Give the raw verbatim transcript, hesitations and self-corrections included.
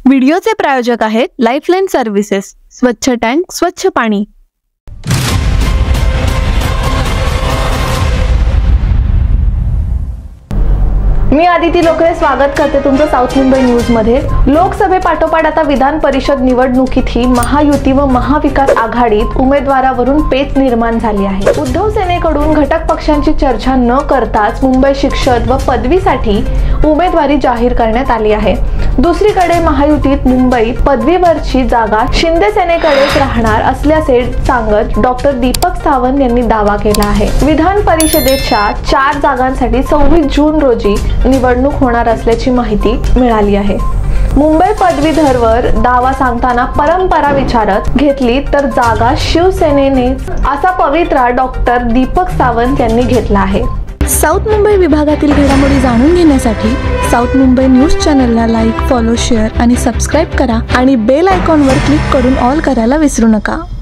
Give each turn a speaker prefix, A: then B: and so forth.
A: व्हिडिओचे प्रायोजक आहेत lifeline services, स्वच्छ टँक स्वच्छ पाणी।
B: मी आदिती लोकरे स्वागत करते तुमचं साऊथ मुंबई न्यूज मध्ये। लोकसभेपाठोपाठ आता विधान परिषद निवडणुकीतही महायुती व महाविकास आघाडीत उमेदवारावरून पेच निर्माण झाली आहे। उद्धव सेनेकडून घटक पक्षांची चर्चा न करताच मुंबई शिक्षक व पदवीसाठी उमेदवारी जाहीर करण्यात आली आहे। दुसरीकडे महायुतीत मुंबई पदवीवरची जागा शिंदे सेनेकडेच राहणार असल्याचे सांगत डॉक्टर दीपक सावंत यांनी दावा केला आहे। विधान परिषदेच्या चार जागांसाठी सव्वीस जून रोजी निवडणूक होणार असल्याची माहिती मिळाली आहे। मुंबई पदवीधरवर दावा सांगताना परंपरा विचारत घेतली तर जागा शिवसेनेने असा पवित्रा डॉक्टर दीपक सावंत यांनी घेतला आहे।
A: साऊथ मुंबई विभागातील घडामोडी जाणून घेण्यासाठी साऊथ मुंबई न्यूज चॅनलला लाईक, फॉलो, शेअर आणि सबस्क्राईब करा आणि बेल आयकॉनवर क्लिक करून ऑल करायला विसरू नका।